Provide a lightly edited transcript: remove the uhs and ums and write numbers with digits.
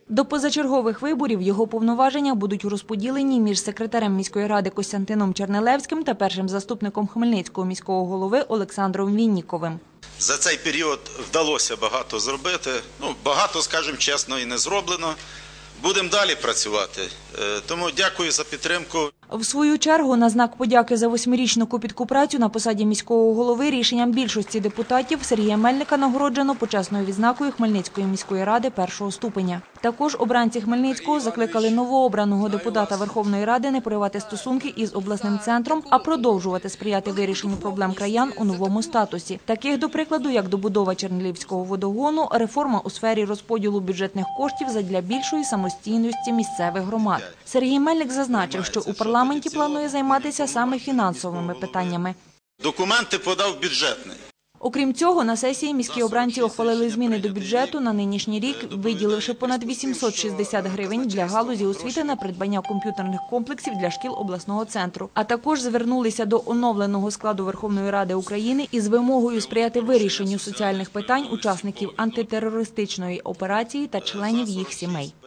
До позачергових виборів його повноваження будуть розподілені між секретарем міської ради Костянтином Чернелевським та першим заступником Хмельницького міського голови Олександром Вінніковим. За цей період вдалося багато зробити. Багато, скажімо чесно, і не зроблено. Будемо далі працювати. Тому дякую за підтримку. В свою чергу, на знак подяки за 8-річну копітку працю на посаді міського голови рішенням більшості депутатів Сергія Мельника нагороджено почесною відзнакою Хмельницької міської ради першого ступеня. Також обранці Хмельницького закликали новообраного депутата Верховної Ради не поривати стосунки із обласним центром, а продовжувати сприяти вирішенню проблем краян у новому статусі. Таких, до прикладу, як добудова Чернелівського водогону, реформа у сфері розподілу бюджетних коштів задля більшої самостійності місцевих громад. Сергій Мельник зазначив, що у парламенті планує займатися саме фінансовими питаннями. Документи подав бюджетний. Окрім цього, на сесії міські обранці ухвалили зміни до бюджету на нинішній рік, виділивши понад 860 гривень для галузі освіти на придбання комп'ютерних комплексів для шкіл обласного центру. А також звернулися до оновленого складу Верховної Ради України із вимогою сприяти вирішенню соціальних питань учасників антитерористичної операції та членів їх сімей.